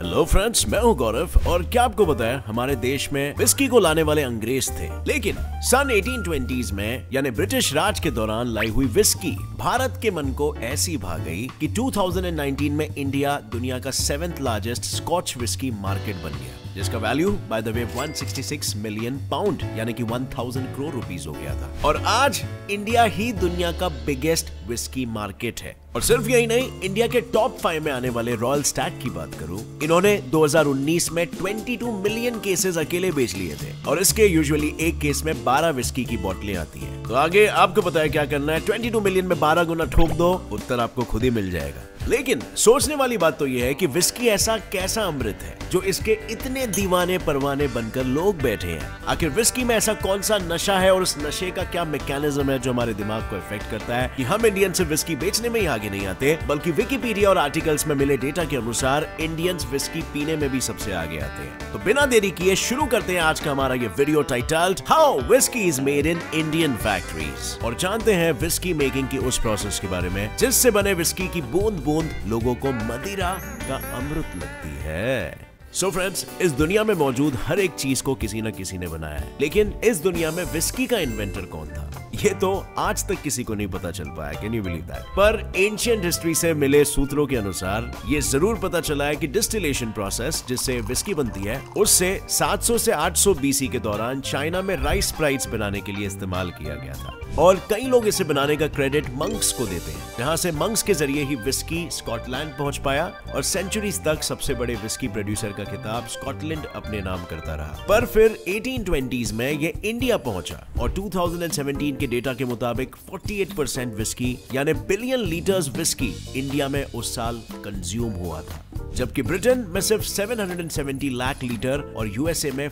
Hello friends, मैं हूं गौरव और क्या आपको पता है हमारे देश में विस्की को लाने वाले अंग्रेज थे, लेकिन सन 1820s में यानी ब्रिटिश राज के दौरान लाई हुई विस्की भारत के मन को ऐसी भा गई कि 2019 में इंडिया दुनिया का 7th largest scotch whisky market बन गया, जिसका value by the way 166 million pound यानी कि 1000 करोड़ रुपीस हो गया था। और आज इंडिया ही दुनिया का बिगेस्ट विस्की मार्केट है। और सिर्फ यही नहीं, इंडिया के टॉप 5 में आने वाले रॉयल स्टैग की बात करूं, इन्होंने 2019 में 22 मिलियन केसेस अकेले बेच लिए थे और इसके यूजुअली एक केस में 12 विस्की की बोतलें आती हैं। तो आगे आपको पता है क्या करना है, 22 मिलियन में 12 गुना ठोक दो, उत्तर आपको खुद ही मिल जाएगा। लेकिन सोचने वाली बात तो यह है कि विस्की ऐसा कैसा अमृत है जो इसके इतने दीवाने परवाने बनकर लोग बैठे हैं। आखिर विस्की में ऐसा कौन सा नशा है और उस नशे का क्या मैकेनिज्म है जो हमारे दिमाग को इफेक्ट करता है कि हम इंडियंस सिर्फ विस्की बेचने में ही आगे नहीं आते, बल्कि विकिपीडिया और आर्टिकल्स में मिले डेटा के अनुसार इंडियंस विस्की पीने में भी सबसे आगे आते हैं। तो बिना देरी किए शुरू करते हैं आज का हमारा ये video titled how whisky is made in Indian factories और जानते हैं विस्की मेकिंग की उस प्रोसेस के बारे में जिससे बने विस्की की बूंद लोगों को मदिरा का अमृत लगती है। सो फ्रेंड्स, इस दुनिया में मौजूद हर एक चीज को किसी न किसी ने बनाया है, लेकिन इस दुनिया में विस्की का इन्वेंटर कौन था ये तो आज तक किसी को नहीं पता चल पाया। Can you believe that? पर एंशिएंट हिस्ट्री से मिले सूत्रों के अनुसार ये जरूर पता चला है कि डिस्टिलेशन प्रोसेस जिससे विस्की बनती है उससे 700 से 800 बीसी के दौरान चाइना में राइस स्प्राइट्स बनाने के लिए इस्तेमाल किया गया था। और कई लोग इसे बनाने का क्रेडिट मंक्स को देते हैं, जहां से मंक्स के जरिए ही विस्की स्कॉटलैंड पहुंच पाया और सेंचुरीज तक सबसे बड़े विस्की प्रोड्यूसर का खिताब स्कॉटलैंड अपने नाम करता रहा। पर फिर 1820s में ये इंडिया पहुंचा और 2017 के डेटा के मुताबिक 48% विस्की यानी बिलियन लीटर्स विस्की इंडिया में उस साल कंज्यूम हुआ था, जबकि ब्रिटेन में सिर्फ 770 लाख लीटर और यूएसए में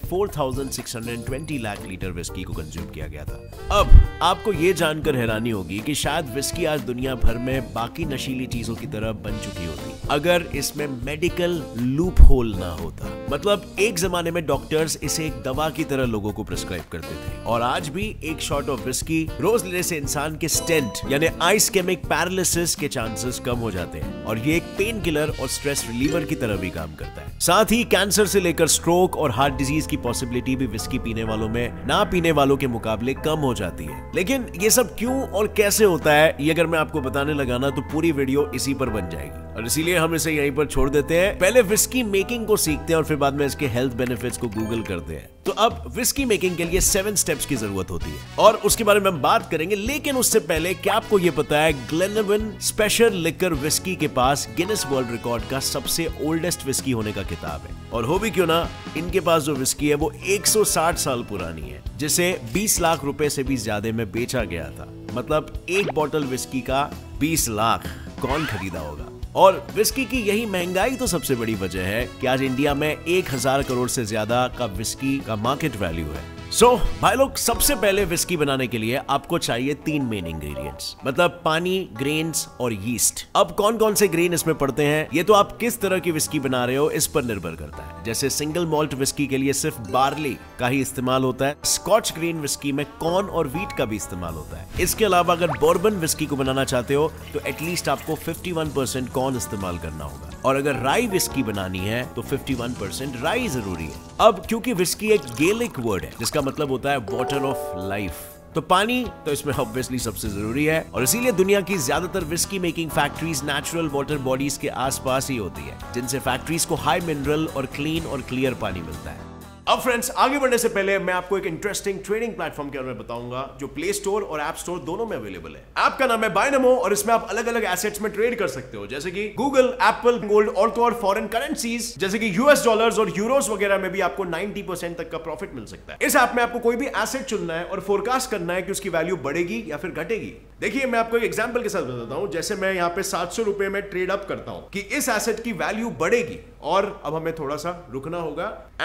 4620 लाख लीटर विस्की को कंज्यूम किया गया था। अब आपको ये जानकर हैरानी होगी कि शायद विस्की आज दुनिया भर में बाकी नशीली चीजों की तरह बन चुकी होती अगर इसमें मेडिकल लूप होल ना होता। मतलब एक जमाने में डॉक्टर्स इसे एक दवा की तरह लोगों को प्रिस्क्राइब करते थे और आज भी एक शॉट ऑफ विस्की रोज लेने से इंसान के स्टेंट यानी आइस्केमिक पैरालिसिस के चांसेस कम हो जाते हैं और ये एक पेन किलर और स्ट्रेस रिलीवर की तरह भी काम करता है। साथ ही कैंसर से लेकर स्ट्रोक और हार्ट डिजीज की पॉसिबिलिटी भी विस्की पीने वालों में ना पीने वालों के मुकाबले कम हो जाती है। लेकिन ये सब क्यों और कैसे होता है ये अगर मैं आपको बताने लगा ना तो पूरी वीडियो इसी पर बन जाएगी और इसीलिए हम इसे यहीं पर छोड़ देते हैं। पहले विस्की मेकिंग को सीखते हैं और फिर बाद में इसके हेल्थ बेनिफिट्स को गूगल करते हैं। तो अब विस्की मेकिंग के लिए 7 स्टेप्स की जरूरत होती है और उसके बारे में हम बात करेंगे, लेकिन उससे पहले क्या आपको यह पता है ग्लेनलिवेट स्पेशल लिकर विस्की के पास गिनेस वर्ल्ड रिकॉर्ड का सबसे ओल्डेस्ट विस्की होने का खिताब है। और हो भी क्यों ना, इनके पास जो विस्की है वो 160 साल पुरानी है, जिसे 20 लाख रुपए से भी ज्यादा में बेचा गया था। मतलब एक बोतल विस्की का 20 लाख कौन खरीदा होगा। और विस्की की यही महंगाई तो सबसे बड़ी वजह है कि आज इंडिया में 1000 करोड़ से ज्यादा का विस्की का मार्केट वैल्यू है। भाई लोग, सबसे पहले विस्की बनाने के लिए आपको चाहिए 3 मेन इंग्रेडिएंट्स, मतलब पानी, ग्रेन्स और यीस्ट। अब कौन कौन से ग्रेन इसमें पड़ते हैं ये तो आप किस तरह की विस्की बना रहे हो इस पर निर्भर करता है। जैसे सिंगल मॉल्ट विस्की के लिए सिर्फ बार्ली का ही इस्तेमाल होता है। स्कॉच ग्रीन विस्की में कॉर्न और व्हीट का भी इस्तेमाल होता है। इसके अलावा अगर बोर्बन विस्की को बनाना चाहते हो तो एटलीस्ट आपको 51% कॉर्न इस्तेमाल करना होगा और अगर राई विस्की बनानी है तो 51% राई जरूरी है। अब क्योंकि विस्की एक गेलिक वर्ड है जिसका मतलब होता है वाटर ऑफ लाइफ, तो पानी तो इसमें ऑब्वियसली सबसे जरूरी है और इसीलिए दुनिया की ज्यादातर whisky making factories natural water bodies के आसपास ही होती है, जिनसे फैक्ट्रीज को हाई मिनरल और क्लीन और क्लियर पानी मिलता है। अब फ्रेंड्स, आगे बढ़ने से पहले मैं आपको एक इंटरेस्टिंग ट्रेडिंग प्लेटफॉर्म के बारे में बताऊंगा जो प्ले स्टोर और ऐप स्टोर दोनों में अवेलेबल है। ऐप का नाम है बायनमो और इसमें आप अलग अलग एसेट्स में ट्रेड कर सकते हो, जैसे कि गूगल, एप्पल, गोल्ड और फॉरेन करेंसीज जैसे कि यूएस डॉलर्स और यूरोस वगैरह में भी आपको 90% तक का प्रॉफिट मिल सकता है। इस ऐप में आपको कोई भी एसेट चुनना है और फोरकास्ट करना है कि उसकी वैल्यू बढ़ेगी या फिर घटेगी। देखिए, मैं आपको एक एग्जांपल के साथ बताता हूं। जैसे मैं यहाँ पे 700 रुपए में ट्रेड अप करता हूं कि इस एसेट की वैल्यू बढ़ेगी और अब हमें थोड़ा सा रुकना होगा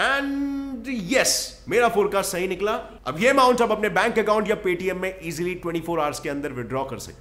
एंड यस, मेरा फोरकास्ट सही निकला। अब ये अमाउंट आप अपने बैंक अकाउंट या पेटीएम में इजीली 24 आवर्स के अंदर विड्रॉ कर सकते हो।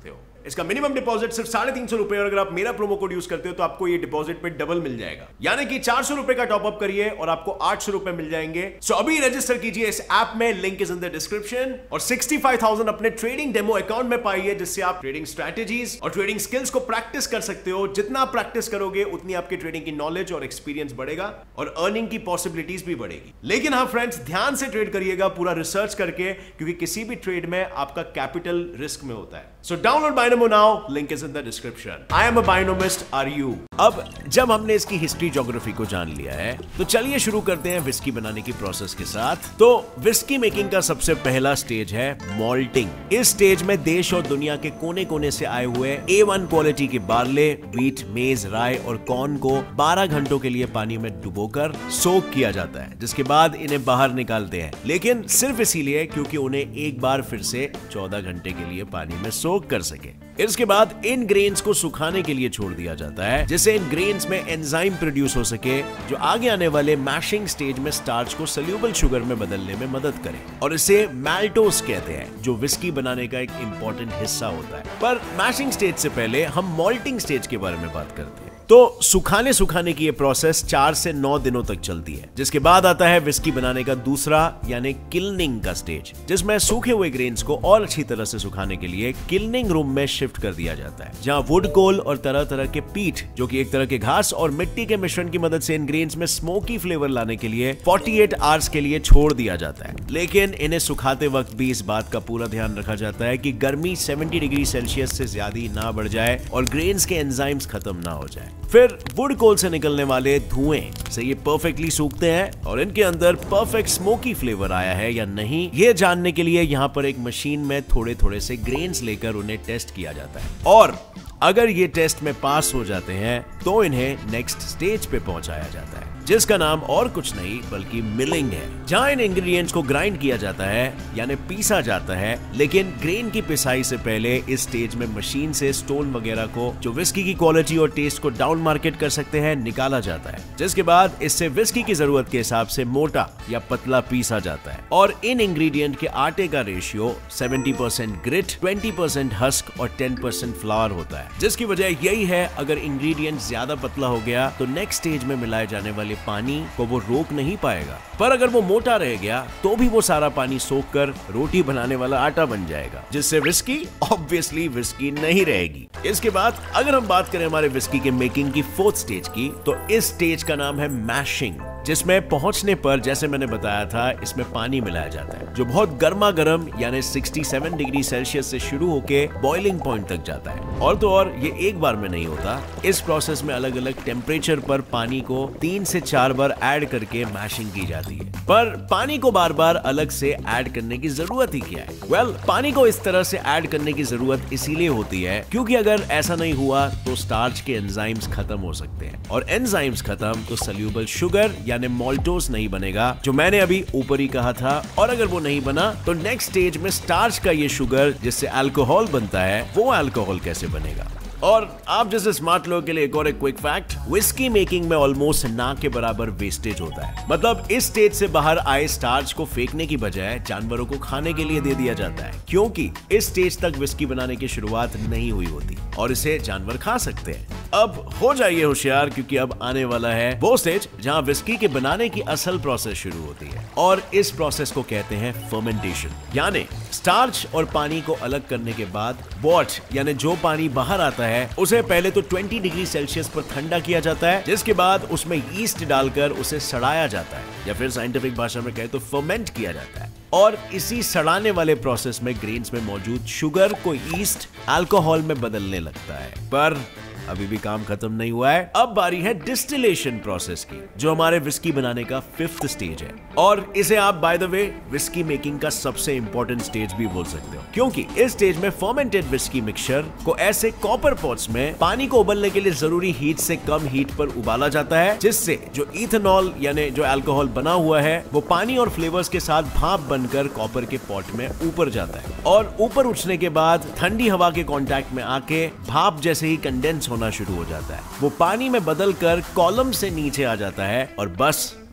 इसका मिनिमम डिपॉजिट सिर्फ 350 रुपए, और अगर आप मेरा प्रोमो कोड यूज करते हो तो आपको ये डिपॉजिट पे डबल मिल जाएगा, यानी कि 400 रुपए का टॉप अप करिए और आपको 800 रुपए मिल जाएंगे। सो अभी रजिस्टर कीजिए इस ऐप में, link is in the description, और 65,000 अपने ट्रेडिंग डेमो अकाउंट में पाइए, जिससे आप ट्रेडिंग स्ट्रेटेजीज और ट्रेडिंग स्किल्स को प्रैक्टिस कर सकते हो। जितना आप प्रैक्टिस करोगे उतनी आपकी ट्रेडिंग की नॉलेज और एक्सपीरियंस बढ़ेगा और अर्निंग की पॉसिबिलिटीज भी बढ़ेगी। लेकिन हाँ फ्रेंड्स, ध्यान से ट्रेड करिएगा, पूरा रिसर्च करके, क्योंकि किसी भी ट्रेड में आपका कैपिटल रिस्क में होता है। So download Binomo now, link is in the description. I am a Binomist, are you? अब जब हमने इसकी हिस्ट्री ज्योग्राफी को जान लिया है, तो चलिए शुरू करते हैं विस्की बनाने की प्रोसेस के साथ। तो विस्की मेकिंग का सबसे पहला स्टेज है मॉल्टिंग। इस स्टेज में देश और दुनिया के कोने कोने से आए हुए A1 क्वालिटी के बार्ले, व्हीट, मेज, राय और कॉर्न को 12 घंटों के लिए पानी में डुबोकर सोक किया जाता है, जिसके बाद इन्हें बाहर निकालते हैं, लेकिन सिर्फ इसीलिए क्योंकि उन्हें एक बार फिर से 14 घंटे के लिए पानी में सोक कर सके। इसके बाद इन ग्रेन्स को सुखाने के लिए छोड़ दिया जाता है, जिससे इन ग्रेन्स में एंजाइम प्रोड्यूस हो सके, जो आगे आने वाले मैशिंग स्टेज में स्टार्च को सोल्यूबल शुगर में बदलने में मदद करे, और इसे मैल्टोस कहते हैं, जो विस्की बनाने का एक इंपॉर्टेंट हिस्सा होता है। पर मैशिंग स्टेज से पहले हम मॉल्टिंग स्टेज के बारे में बात करते हैं। तो सुखाने की ये प्रोसेस 4 से 9 दिनों तक चलती है, जिसके बाद आता है विस्की बनाने का दूसरा यानी किल्निंग का स्टेज, जिसमें सूखे हुए ग्रेन्स को और अच्छी तरह से सुखाने के लिए किल्निंग रूम में शिफ्ट कर दिया जाता है, जहां वुड कोल और तरह तरह के पीट, जो कि एक तरह के घास और मिट्टी के मिश्रण की मदद से इन ग्रेन्स में स्मोकी फ्लेवर लाने के लिए 48 आवर्स के लिए छोड़ दिया जाता है। लेकिन इन्हें सुखाते वक्त भी इस बात का पूरा ध्यान रखा जाता है कि गर्मी 70 डिग्री सेल्सियस से ज्यादा ना बढ़ जाए और ग्रेन्स के एंजाइम्स खत्म ना हो जाए। फिर वुड कोल से निकलने वाले धुएं से ये परफेक्टली सूखते हैं, और इनके अंदर परफेक्ट स्मोकी फ्लेवर आया है या नहीं, ये जानने के लिए यहाँ पर एक मशीन में थोड़े थोड़े से ग्रेन्स लेकर उन्हें टेस्ट किया जाता है, और अगर ये टेस्ट में पास हो जाते हैं तो इन्हें नेक्स्ट स्टेज पे पहुंचाया जाता है, जिसका नाम और कुछ नहीं बल्कि मिलिंग है, जहां इन इंग्रेडिएंट्स को ग्राइंड किया जाता है यानी पीसा जाता है। लेकिन ग्रेन की पिसाई से पहले इस स्टेज में मशीन से स्टोन वगैरह को, जो विस्की की क्वालिटी और टेस्ट को डाउन मार्केट कर सकते हैं, निकाला जाता है, जिसके बाद इससे विस्की की जरूरत के हिसाब से मोटा या पतला पीसा जाता है। और इन इंग्रेडिएंट के आटे का रेशियो 70% ग्रिट, 20% हस्क और 10% फ्लावर होता है, जिसकी वजह यही है अगर इंग्रेडिएंट ज्यादा पतला हो गया तो नेक्स्ट स्टेज में मिलाए जाने वाले पानी को वो रोक नहीं पाएगा, पर अगर वो मोटा रह गया तो भी वो सारा पानी सोख कर रोटी बनाने वाला आटा बन जाएगा, जिससे विस्की ऑब्वियसली विस्की नहीं रहेगी। इसके बाद अगर हम बात करें हमारे विस्की के मेकिंग की 4th स्टेज की, तो इस स्टेज का नाम है मैशिंग, जिसमें पहुंचने पर, जैसे मैंने बताया था, इसमें पानी मिलाया जाता है, जो बहुत गर्मा गर्म यानी 67 डिग्री सेल्सियस से शुरू होके बॉइलिंग पॉइंट तक जाता है। और तो और ये एक बार में नहीं होता, इस प्रोसेस में अलग अलग टेम्परेचर पर पानी को 3 से 4 बार ऐड करके मैशिंग की जाती है। पर पानी को बार बार अलग से ऐड करने की जरूरत ही क्या है? वेल, पानी को इस तरह से ऐड करने की जरूरत इसीलिए होती है क्योंकि अगर ऐसा नहीं हुआ तो स्टार्च के एंजाइम्स खत्म हो सकते हैं, और एंजाइम्स खत्म तो सोल्यूबल शुगर यानी मॉल्टोस नहीं बनेगा, जो मैंने अभी ऊपर ही कहा था। और अगर वो नहीं बना तो नेक्स्ट स्टेज में स्टार्च का ये शुगर जिससे अल्कोहल बनता है, वो अल्कोहल कैसे बनेगा? और आप जैसे स्मार्ट लोगों के लिए एक और एक क्विक फैक्ट, विस्की मेकिंग में ऑलमोस्ट ना के बराबर वेस्टेज होता है। मतलब इस स्टेज से बाहर आए स्टार्च को फेंकने की बजाय जानवरों को खाने के लिए दे दिया जाता है, क्योंकि इस स्टेज तक विस्की बनाने की शुरुआत नहीं हुई होती और इसे जानवर खा सकते हैं। अब हो जाइए होशियार, क्योंकि अब आने वाला है वो स्टेज जहां विस्की के बनाने की असल प्रोसेस शुरू होती है, और इस प्रोसेस को कहते हैं फर्मेंटेशन। यानी स्टार्च और पानी को अलग करने के बाद वॉट यानी जो पानी बाहर आता है उसे पहले तो 20 डिग्री सेल्सियस पर ठंडा किया जाता है, जिसके बाद उसमें यीस्ट डालकर उसे सड़ाया जाता है, या फिर साइंटिफिक भाषा में कहे तो फर्मेंट किया जाता है। और इसी सड़ाने वाले प्रोसेस में ग्रेन्स में मौजूद शुगर को यीस्ट अल्कोहल में बदलने लगता है। पर अभी भी काम खत्म नहीं हुआ है। अब बारी है डिस्टिलेशन प्रोसेस की, जो हमारे विस्की बनाने का 5th स्टेज है, और इसे आप by the way whisky making का सबसे इंपॉर्टेंट स्टेज भी बोल सकते हो, क्योंकि इस स्टेज में फर्मेंटेड विस्की मिक्सचर को ऐसे कॉपर पॉट्स में पानी को उबलने के लिए जरूरी हीट से कम हीट पर उबाला जाता है, जिससे जो इथेनॉल यानी जो अल्कोहल बना हुआ है वो पानी और फ्लेवर्स के साथ भाप बनकर कॉपर के पॉट में ऊपर जाता है, और ऊपर उठने के बाद ठंडी हवा के कांटेक्ट में आके भाप जैसे ही कंडेंस होना शुरू हो जाता है, वो पानी में बदलकर कॉलम से नीचे आ जाता है, और बस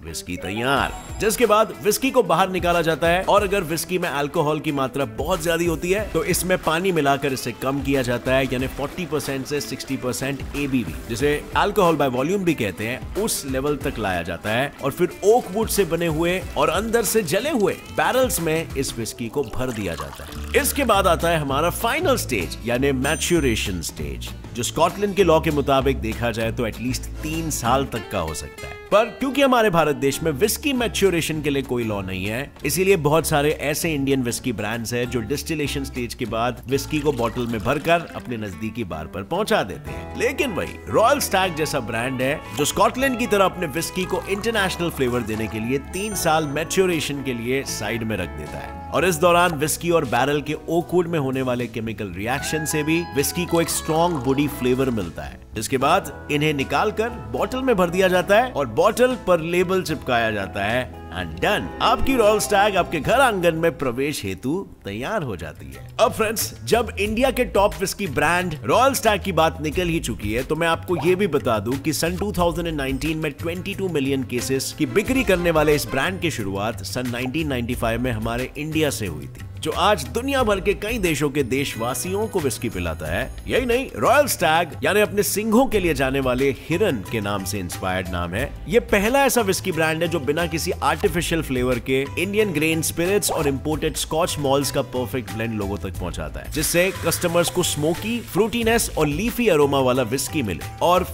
विस्की तैयार। जिसके बाद विस्की को बाहर निकाला जाता है और अगर विस्की में अल्कोहल की मात्रा बहुत ज्यादा होती है तो इसमें पानी मिलाकर इसे कम किया जाता है, यानी 40% से 60% ABV, जिसे अल्कोहल बाय वॉल्यूम भी कहते हैं, उस लेवल तक लाया जाता है और फिर ओक वुड से बने हुए और अंदर से जले हुए बैरल्स में इस विस्की को भर दिया जाता है। इसके बाद आता है हमारा फाइनल स्टेज यानी मैच्योरेशन स्टेज, जो स्कॉटलैंड के लॉ के मुताबिक देखा जाए तो एटलीस्ट 3 साल तक का हो सकता है। पर क्योंकि हमारे भारत देश में विस्की मैच्योरेशन के लिए कोई लॉ नहीं है, इसीलिए बहुत सारे ऐसे इंडियन विस्की ब्रांड्स हैं जो डिस्टिलेशन स्टेज के बाद विस्की को बोतल में भरकर अपने नजदीकी बार पर पहुंचा देते हैं। लेकिन वही रॉयल स्टैग जैसा ब्रांड है जो स्कॉटलैंड की तरह अपने विस्की को इंटरनेशनल फ्लेवर देने के लिए 3 साल मैच्योरेशन के लिए साइड में रख देता है और इस दौरान विस्की और बैरल के ओक वुड में होने वाले केमिकल रिएक्शन से भी विस्की को एक स्ट्रॉन्ग बॉडी फ्लेवर मिलता है। इसके बाद इन्हें निकालकर बोतल में भर दिया जाता है और बोतल पर लेबल चिपकाया जाता है एंड डन। आपकी रॉयल स्टैग आपके घर आंगन में प्रवेश हेतु तैयार हो जाती है। अब फ्रेंड्स, जब इंडिया के top whisky brand Royal Stag की बात निकल ही चुकी है तो मैं आपको ये भी बता दूं कि सन 2019 में 22 मिलियन केसेस की बिक्री करने वाले इस ब्रांड की शुरुआत सन 1995 में हमारे इंडिया से हुई थी, जो आज दुनिया भर के कई देशों के देशवासियों को विस्की पिलाता है। यही नहीं, रॉयल स्टैग यानी अपने सिंघों के लिए जाने वाले हिरन के नाम से इंस्पायर्ड नाम है, ये पहला ऐसा विस्की ब्रांड है जो बिना किसी आर्टिफिशियल फ्लेवर के इंडियन ग्रेन स्पिरिट्स और इंपोर्टेड स्कॉच मॉल्स का परफेक्ट ब्लेंड लोगों तक पहुंचाता है, जिससे कस्टमर्स को स्मोकी, फ्रूटीनेस और लीफी अरोमा वाला विस्की मिले। और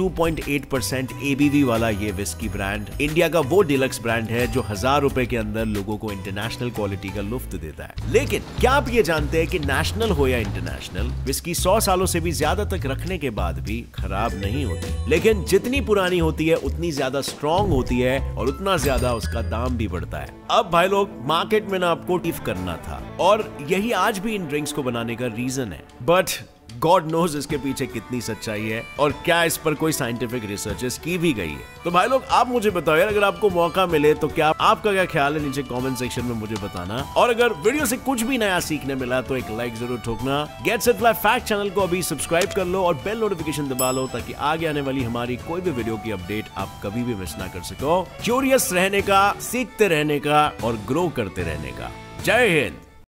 42.8% ABV वाला ये विस्की ब्रांड इंडिया का वो डिलक्स ब्रांड है जो 1000 रुपए के अंदर लोगों को इंटरनेशनल क्वालिटी का लुफ्त देता है। लेकिन क्या आप ये जानते हैं कि नेशनल हो या इंटरनेशनल, विस्की 100 सालों से भी ज्यादा तक रखने के बाद भी खराब नहीं होती, लेकिन जितनी पुरानी होती है उतनी ज्यादा स्ट्रॉन्ग होती है और उतना ज्यादा उसका दाम भी बढ़ता है। अब भाई लोग, मार्केट में ना आपको टिफ करना था और यही आज भी इन ड्रिंक्स को बनाने का रीजन है, बट गॉड नोज इसके पीछे कितनी सच्चाई है और क्या इस पर कोई साइंटिफिक रिसर्चेस की भी गई है। तो भाई लोग, आप मुझे बताओ यार, अगर आपको मौका मिले तो क्या आपका क्या ख्याल है, नीचे कमेंट सेक्शन में मुझे बताना। और अगर वीडियो से कुछ भी नया सीखने मिला तो एक लाइक जरूर ठोकना। Get set fly fact channel को अभी सब्सक्राइब कर लो और बेल नोटिफिकेशन दबा लो ताकि आगे आने वाली हमारी कोई भी वीडियो की अपडेट आप कभी भी मिस ना कर सको। क्यूरियस रहने का, सीखते रहने का और ग्रो करते रहने का। जय हिंद।